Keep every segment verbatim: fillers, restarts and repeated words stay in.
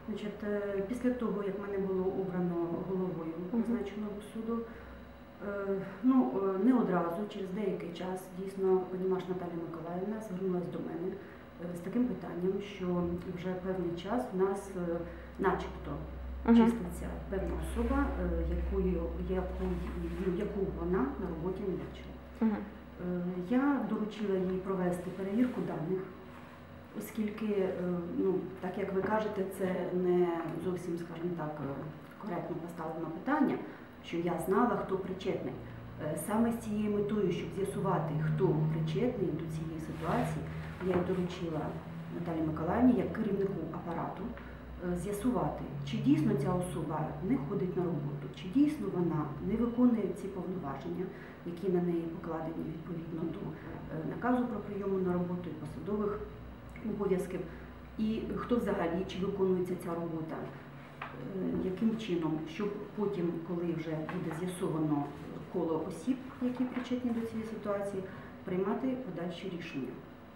Значить, після того, як мене було обрано головою зазначеного суду, ну, не одразу, через деякий час, дійсно, Понімаш Наталія Миколаївна звернулася до мене з таким питанням, що вже певний час в нас начебто uh-huh. числиться певна особа, якою, яку, яку вона на роботі не бачила. Uh-huh. Я доручила їй провести перевірку даних, оскільки, ну, так як ви кажете, це не зовсім, скажімо так, коректно поставлено питання, що я знала, хто причетний. Саме з цією метою, щоб з'ясувати, хто причетний до цієї ситуації, я доручила Наталії Миколаївні, як керівнику апарату, з'ясувати, чи дійсно ця особа не ходить на роботу, чи дійсно вона не виконує ці повноваження, які на неї покладені відповідно до наказу про прийому на роботу і посадових обов'язків, і хто взагалі, чи виконується ця робота, яким чином, щоб потім, коли вже буде з'ясовано коло осіб, які причетні до цієї ситуації, приймати подальші рішення.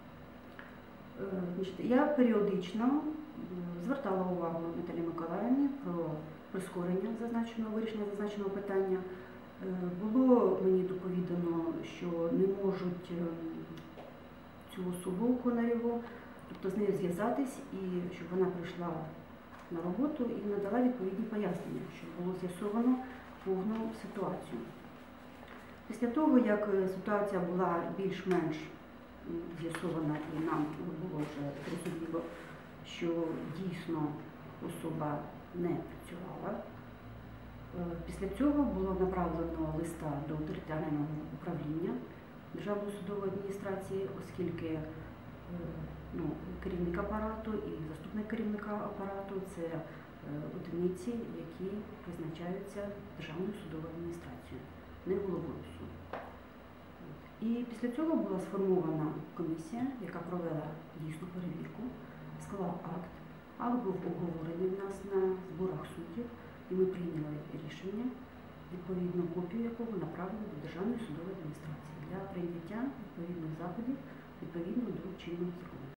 Я періодично звертала увагу Наталії Миколаївні про прискорення зазначеного, вирішення зазначеного питання. Було мені доповідано, що не можуть цю особу Конарєву, тобто з нею зв'язатись, і щоб вона прийшла на роботу і надала відповідні пояснення, щоб було з'ясовано повну ситуацію. Після того, як ситуація була більш-менш з'ясована і нам було вже зрозуміло, що дійсно особа не працювала, після цього було направлено листа до територіального управління Державної судової адміністрації, оскільки ну, керівник апарату і заступник керівника апарату – це одиниці, які призначаються Державною судовою адміністрацією, не головою суду. І після цього була сформована комісія, яка провела дійсну перевірку, склала акт. Акт був обговорений в нас на зборах суддів, і ми прийняли рішення, відповідну копію якого направили до Державної судової адміністрації для прийняття відповідних заходів відповідно до чинного закону.